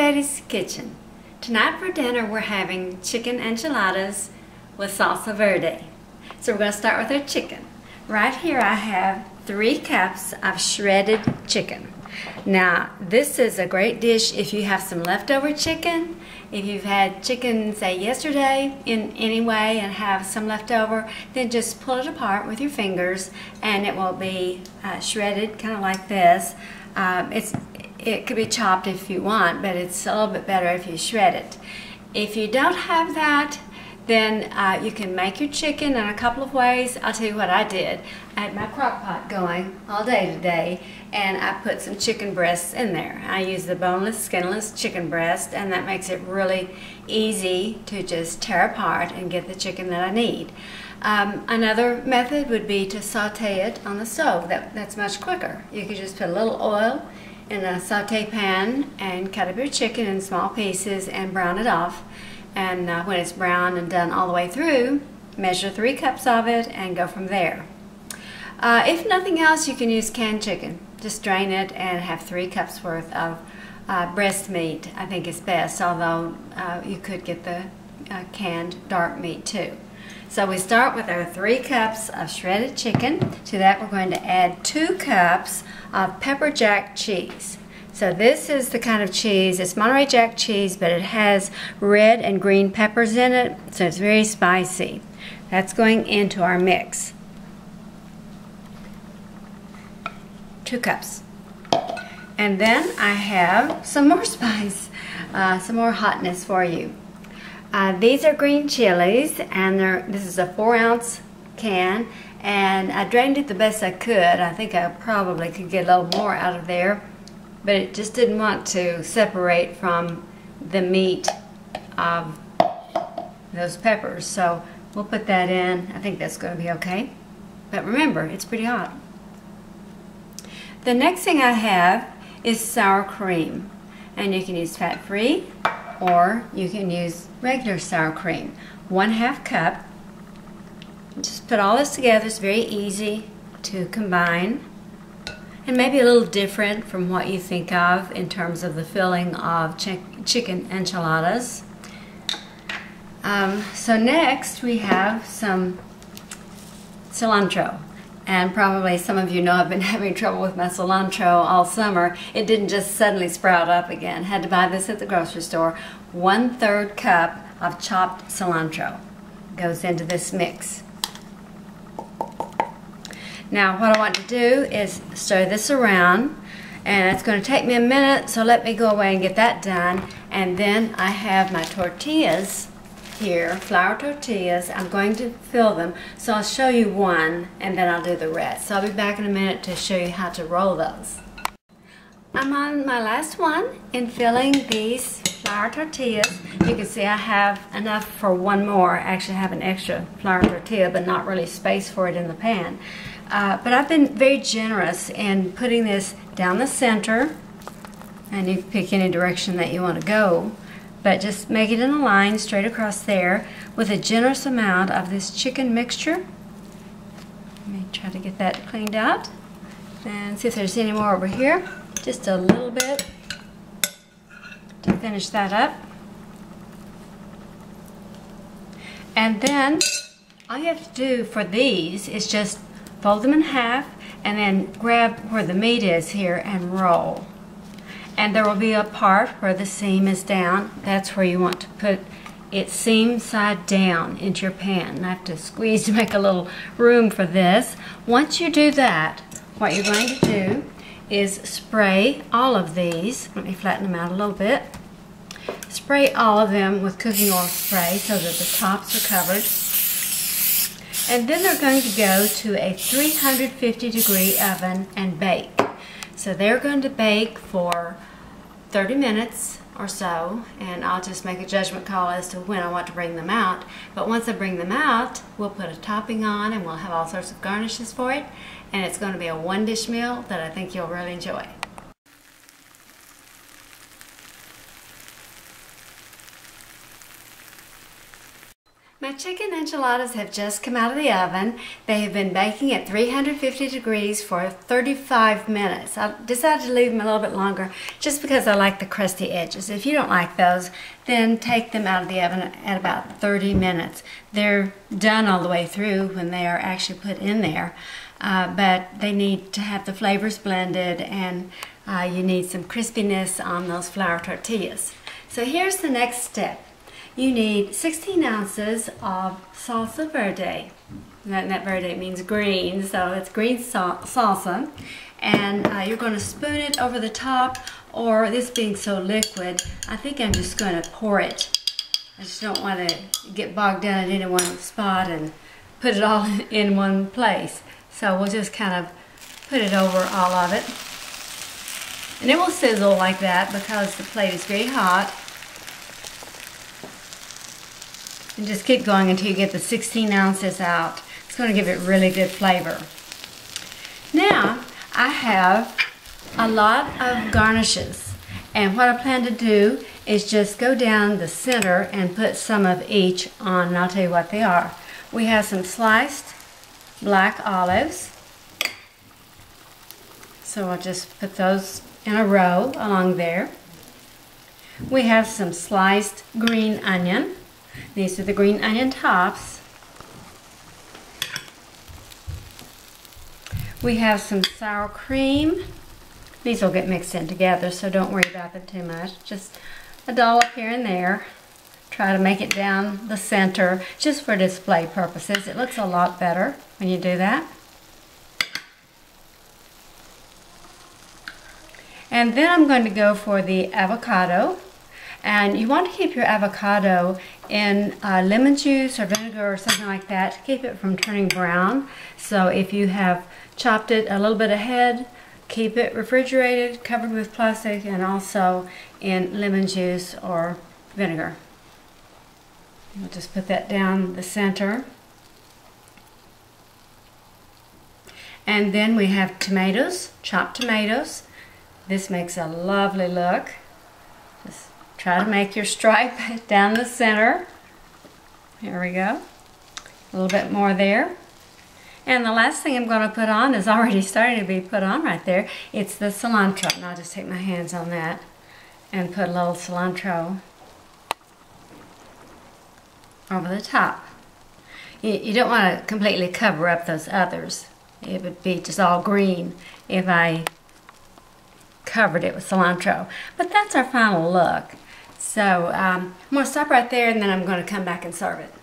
Betty's Kitchen. Tonight for dinner we're having chicken enchiladas with salsa verde. So we're going to start with our chicken. Right here I have 3 cups of shredded chicken. Now this is a great dish if you have some leftover chicken. If you've had chicken, say yesterday in any way and have some leftover, then just pull it apart with your fingers and it will be shredded kind of like this. It could be chopped if you want, but it's a little bit better if you shred it. If you don't have that, then you can make your chicken in a couple of ways. I'll tell you what I did. I had my crock pot going all day today, and I put some chicken breasts in there. I use the boneless, skinless chicken breast, and that makes it really easy to just tear apart and get the chicken that I need. Another method would be to saute it on the stove. That's much quicker. You could just put a little oil in a saute pan and cut up your chicken in small pieces and brown it off. And when it's brown and done all the way through, measure 3 cups of it and go from there. If nothing else, you can use canned chicken. Just drain it and have 3 cups worth of breast meat. I think is best, although you could get the canned dark meat too. So we start with our 3 cups of shredded chicken. To that we're going to add 2 cups of pepper jack cheese. So this is the kind of cheese, it's Monterey Jack cheese, but it has red and green peppers in it, so it's very spicy. That's going into our mix. 2 cups. And then I have some more spice, some more hotness for you. These are green chilies, and this is a 4-ounce can, and I drained it the best I could. I think I probably could get a little more out of there, but it just didn't want to separate from the meat of those peppers. So we'll put that in. I think that's going to be okay. But remember, it's pretty hot. The next thing I have is sour cream. And you can use fat-free or you can use regular sour cream. 1/2 cup. Just put all this together. It's very easy to combine. And maybe a little different from what you think of in terms of the filling of chicken enchiladas. So next we have some cilantro. And probably some of you know I've been having trouble with my cilantro all summer. It didn't just suddenly sprout up again. Had to buy this at the grocery store. 1/3 cup of chopped cilantro goes into this mix. Now what I want to do is stir this around, and it's going to take me a minute, so let me go away and get that done. And then I have my tortillas here, flour tortillas. I'm going to fill them, so I'll show you one and then I'll do the rest. So I'll be back in a minute to show you how to roll those. I'm on my last one in filling these flour tortillas. You can see I have enough for one more. Actually I have an extra flour tortilla, but not really space for it in the pan. But I've been very generous in putting this down the center, and you can pick any direction that you want to go, but just make it in a line straight across there with a generous amount of this chicken mixture. Let me try to get that cleaned out and see if there's any more over here. Just a little bit to finish that up. And then all you have to do for these is just fold them in half and then grab where the meat is here and roll. And there will be a part where the seam is down. That's where you want to put it seam side down into your pan. And I have to squeeze to make a little room for this. Once you do that, what you're going to do is spray all of these. Let me flatten them out a little bit. Spray all of them with cooking oil spray so that the tops are covered. And then they're going to go to a 350-degree oven and bake. So they're going to bake for 30 minutes or so, and I'll just make a judgment call as to when I want to bring them out. But once I bring them out, we'll put a topping on and we'll have all sorts of garnishes for it, and it's going to be a one-dish meal that I think you'll really enjoy. My chicken enchiladas have just come out of the oven. They have been baking at 350 degrees for 35 minutes. I decided to leave them a little bit longer just because I like the crusty edges. If you don't like those, then take them out of the oven at about 30 minutes. They're done all the way through when they are actually put in there, but they need to have the flavors blended, and you need some crispiness on those flour tortillas. So here's the next step. You need 16 ounces of Salsa Verde. That verde means green, so it's green salsa. And you're going to spoon it over the top, or this being so liquid, I think I'm just going to pour it. I just don't want to get bogged down at any one spot and put it all in one place. So we'll just kind of put it over all of it. And it will sizzle like that because the plate is very hot. And just keep going until you get the 16 ounces out. It's going to give it really good flavor. Now, I have a lot of garnishes. And what I plan to do is just go down the center and put some of each on, and I'll tell you what they are. We have some sliced black olives. So I'll just put those in a row along there. We have some sliced green onion. These are the green onion tops. We have some sour cream. These will get mixed in together, so don't worry about them too much. Just a dollop here and there. Try to make it down the center just for display purposes. It looks a lot better when you do that. And then I'm going to go for the avocado. And you want to keep your avocado in lemon juice or vinegar or something like that to keep it from turning brown. So if you have chopped it a little bit ahead, keep it refrigerated, covered with plastic, and also in lemon juice or vinegar. We'll just put that down the center. And then we have tomatoes, chopped tomatoes. This makes a lovely look. Just try to make your stripe down the center. Here we go. A little bit more there. And the last thing I'm going to put on is already starting to be put on right there. It's the cilantro. And I'll just take my hands on that and put a little cilantro over the top. You don't want to completely cover up those others. It would be just all green if I covered it with cilantro. But that's our final look. So I'm going to stop right there, and then I'm going to come back and serve it.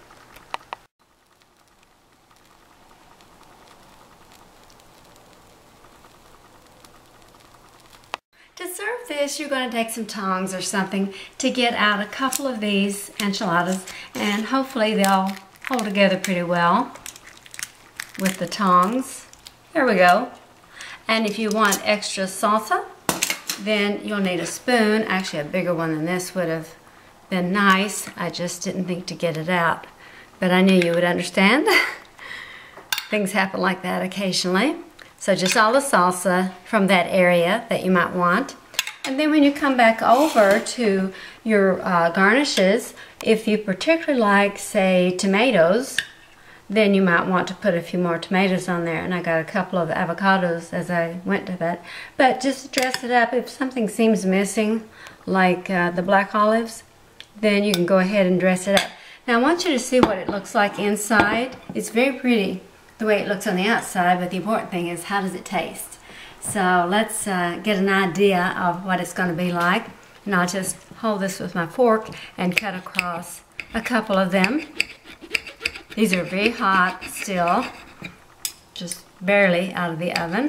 To serve this, you're going to take some tongs or something to get out a couple of these enchiladas, and hopefully they'll hold together pretty well with the tongs. There we go. And if you want extra salsa, then you'll need a spoon. Actually, a bigger one than this would have been nice. I just didn't think to get it out, but I knew you would understand. Things happen like that occasionally. So just all the salsa from that area that you might want. And then when you come back over to your garnishes, if you particularly like, say, tomatoes, then you might want to put a few more tomatoes on there. And I got a couple of avocados as I went to that. But just dress it up. If something seems missing, like the black olives, then you can go ahead and dress it up. Now I want you to see what it looks like inside. It's very pretty the way it looks on the outside, but the important thing is, how does it taste? So let's get an idea of what it's going to be like. And I'll just hold this with my fork and cut across a couple of them. These are very hot still, just barely out of the oven.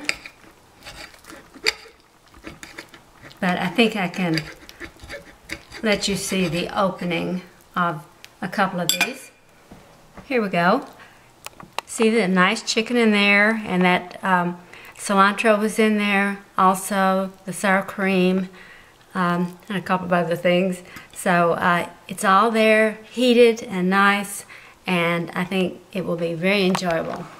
But I think I can let you see the opening of a couple of these. Here we go. See the nice chicken in there, and that cilantro was in there. Also the sour cream and a couple of other things. So it's all there, heated and nice. And I think it will be very enjoyable.